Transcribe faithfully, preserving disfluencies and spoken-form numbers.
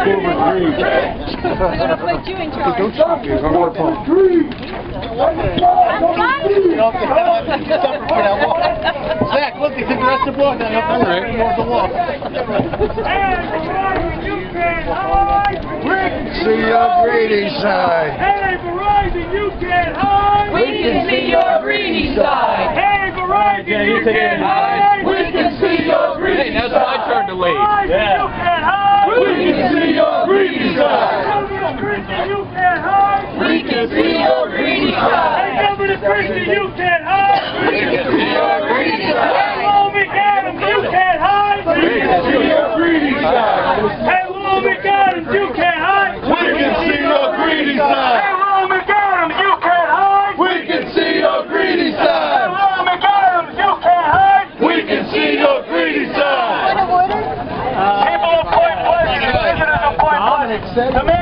gonna put you in charge. Don't stop me. I'm going to pump. Zach, look, they took the rest of the block down. All right. The wall. See your greedy side. Hey, Verizon, you can't hide. We can see your greedy side. Hey, Verizon, you can't hide. We can see your greedy Hey, now it's my turn to lead. Yeah. You can't hide. We can see your greedy side. Governor Christian, you can't hide. We can see your greedy side. Hey, Governor Christian, you can't hide. We can see your greedy side. Hello, McAdams, you can't hide. We can see your greedy side. Hello, McAdams, you can't hide. We can see your greedy side. Hello, McAdams, you can't hide. We can see your greedy side. Hello, McAdams, you can't hide. We can see your greedy side. People of Point Pleasant, visitors of Point Pleasant,